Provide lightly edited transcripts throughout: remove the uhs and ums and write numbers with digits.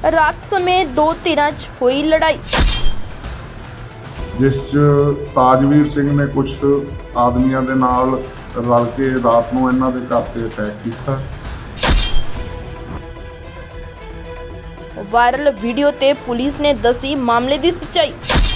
रात समय दो धिरां 'च हुई लड़ाई, जिस 'च ताजवीर सिंह ने कुछ आदमियों के नाल रल के रात नूं इन्हां दे घर ते अटैक किया। वायरल वीडियो ते पुलिस ने दसी मामले की सच्चाई।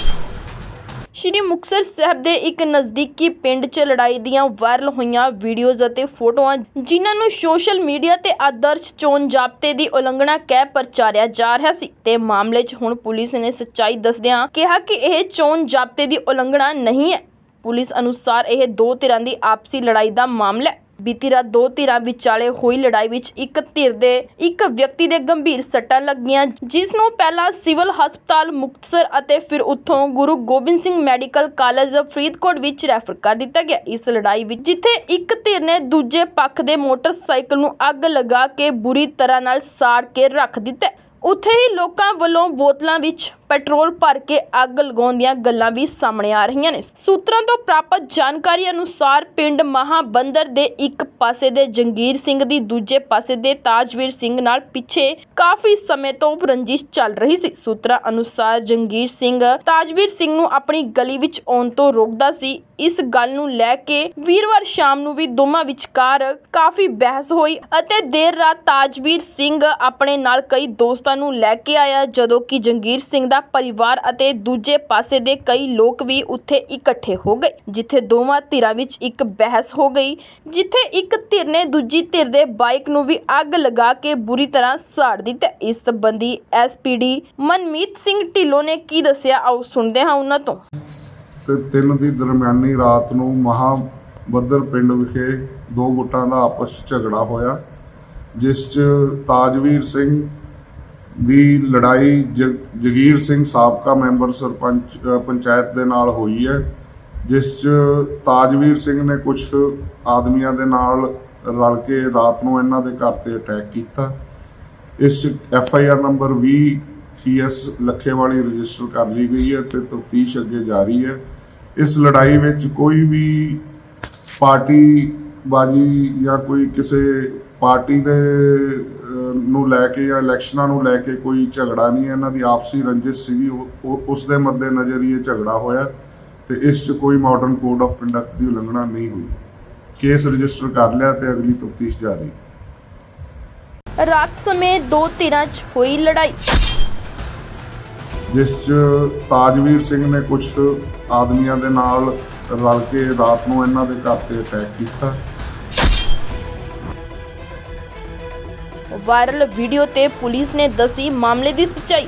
श्री मुक्तसर साहब के एक नज़दीकी पिंड च लड़ाई दियां वायरल होईयां वीडियोज़ अते फोटोआं जिन्हां नूं सोशल मीडिया ते आदर्श चोण जाब्ते की उलंघना कह प्रचारिया जा रहा सी ते मामले च हुण पुलिस ने सच्चाई दसदियां कहा कि यह चोण जाब्ते की उलंघना नहीं है। पुलिस अनुसार यह दो धिरां की आपसी लड़ाई का मामला है। बीती रात दो धिरां विचाले हुई लड़ाई विच एक धिर दे एक व्यक्ति दे गंभीर सट्टां लगियां, जिस नूं पहला सिविल हस्पताल मुक्तसर अते फिर उत्थों गुरु गोबिंद सिंह मैडिकल कॉलेज फरीदकोट विच रैफर कर दिता गया। इस लड़ाई विच जिथे एक धिर ने दूजे पक्ष दे मोटरसाइकिल नूं अग लगा के बुरी तरह नाल साड़ के रख दिता, उत्थे ही लोकां वल्लों बोतलां विच पेट्रोल भर के अग लगाउण दीआं गल्लां भी सामने आ रही ने। सूत्रां तो प्राप्त जानकारी अनुसार पिंड महाबंदर दे एक पासे दे जंगीर सिंह दी दूजे पासे दे ताजवीर सिंह नाल पिछे काफी समय तो रंजिश चल रही सी। सूत्रां अनुसार जंगीर सिंह ताजवीर सिंह नूं अपनी गली विच आउण तो रोकदा सी। इस गल नूं लै के वीरवार शाम नूं भी दोवां विचकार काफी बहस होई अते देर रात ताजवीर सिंह अपने नाल कई दोस्तां नूं लै के आया, जदों कि जंगीर सिंह दा परिवार अते दूजे पासे दे कई लोग भी उत्थे इकट्ठे हो गए, जिथे दोवां धिरां विच एक बहस हो गई, जिथे एक धिर ने दूजी धिर दे बाइक नूं भी अग लगा के बुरी तरह साड़ दिता। इस संबंधी SPD मनमीत सिंह ढिल्लों ने की दस्सिया, आओ सुनते हां उन्हां तों। ते 3 दी दरमियानी रात नूं महाबंदर पिंड विखे दो गुटां दा आपस च झगड़ा होया, जिस च ताजवीर सिंह दी लड़ाई जगीर सिंह साबका मैंबर सरपंच पंचायत दे नाल होई है, जिस च ताजवीर सिंह ने कुछ आदमियों के नाल रल के रात नूं इन्हां दे घर ते अटैक किया। इस FIR number 20 PS Lakhewali register कर ली गई है ते तफ्तीश अगे जारी है। इस लड़ाई विच कोई भी पार्टीबाजी या कोई किसी पार्टी दे नूं लैके या इलैक्शनां नूं लैके कोई झगड़ा नहीं है। इन्हां दी आपसी रंजिश सीगी, उस दे मद्देनज़र ये झगड़ा होया ते इस च कोई मॉडर्न कोड ऑफ कंडक्ट की उलंघना नहीं हुई। केस रजिस्टर कर लिया ते अगली तफ्तीश जारी। रात समय दो धिरां 'च हुई लड़ाई, जिस च ताजवीर सिंह ने कुछ आदमियों के नाल रल के रात नूं इन्हां दे घर ते अटैक किया। वायरल वीडियो ते पुलिस ने दसी मामले की सच्चाई।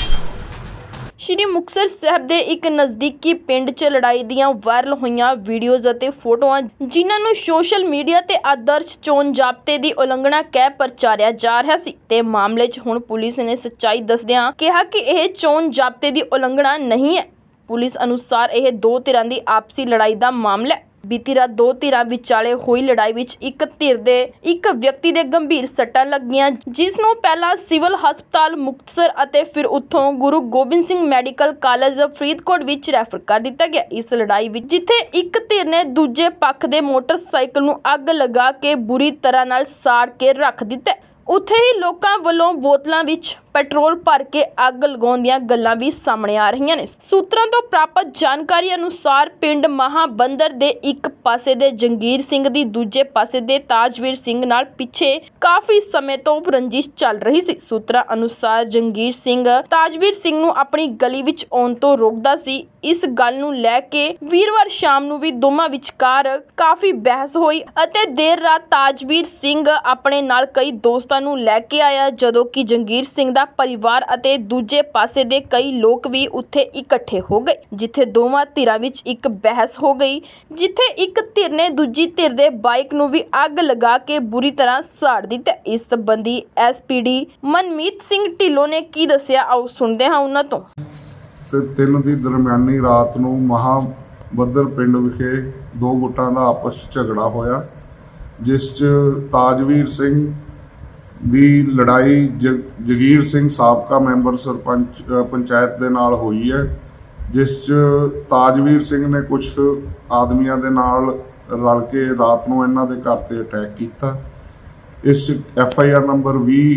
श्री मुक्तसर साहब के एक नज़दीकी पिंड च लड़ाई दियां वायरल होईयां वीडियोज़ अते फोटोआं जिन्हां नूं सोशल मीडिया ते आदर्श चोण जाब्ते की उलंघना कह प्रचारिया जा रहा सी ते मामले च हुण पुलिस ने सच्चाई दसदियां कहा कि यह चोण जाब्ते की उलंघना नहीं है। पुलिस अनुसार यह दो धिरां की आपसी लड़ाई का मामला है। बीती रात दो धिरां विचाले हुई लड़ाई विच एक धिर दे एक व्यक्ति दे गंभीर सट्टां लगियां, जिस नूं पहला सिविल हस्पताल मुक्तसर अते फिर उत्थों गुरु गोबिंद सिंह मैडिकल कॉलेज फरीदकोट विच रैफर कर दिता गया। इस लड़ाई विच जिथे एक धिर ने दूजे पक्ष दे मोटरसाइकिल नूं अग लगा के बुरी तरह नाल साड़ के रख दिता, उत्थे ही लोकां वल्लों बोतलां विच पेट्रोल भर के अग लगाउण दीआं गल्लां भी सामने आ रही ने। सूत्रां तो प्राप्त जानकारी अनुसार पिंड महाबंदर दे एक पासे दे जंगीर सिंह दी दूजे पासे दे ताजवीर सिंह नाल पिछे काफी समय तो रंजिश चल रही सी। सूत्रां अनुसार जंगीर सिंह ताजवीर सिंह नूं अपनी गली विच आउण तो रोकदा सी। इस गल नूं लै के वीरवार शाम नूं भी दोवां विचकार काफी बहस होई अते देर रात ताजवीर सिंह अपने नाल कई दोस्तां नूं लै के आया, जदों कि जंगीर सिंह दा परिवार अते दूजे पासे दे कई लोग भी उत्थे इकट्ठे हो गए, जिथे दोवां धिरां विच एक बहस हो गई, जिथे एक धिर ने दूजी धिर दे बाइक नूं भी अग लगा के बुरी तरह साड़ दिता। इस संबंधी SPD मनमीत सिंह ढिल्लों ने की दस्सिया, आओ सुनते हां उन्हां तों। ते 3 दी दरमियानी रात नूं महाबंदर पिंड विखे दो गुटां दा आपस च झगड़ा होया, जिस च ताजवीर सिंह दी लड़ाई जगीर सिंह साबका मैंबर सरपंच पंचायत दे नाल होई है, जिस च ताजवीर सिंह ने कुछ आदमियों के नाल रल के रात नूं इन्हां दे घर ते अटैक किया। इस FIR number 20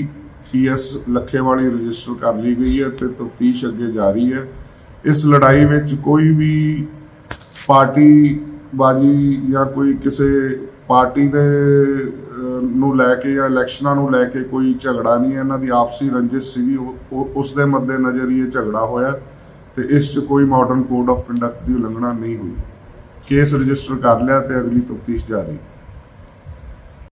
PS Lakhewali register ਕਰ ਲਈ गई है तो तफ्तीश अगे जारी है। इस लड़ाई में कोई भी पार्टीबाजी या कोई किसी पार्टी दे ਨੂੰ ਲੈ ਕੇ या इलैक्शनां ਨੂੰ ਲੈ के कोई झगड़ा नहीं है। इन्हां दी आपसी रंजिश सीगी, उस दे मद्देनज़र ये झगड़ा होया ते इस च कोई मॉडर्न कोड ऑफ कंडक्ट की उलंघना नहीं हुई। केस रजिस्टर कर लिया ते अगली तफ्तीश जारी।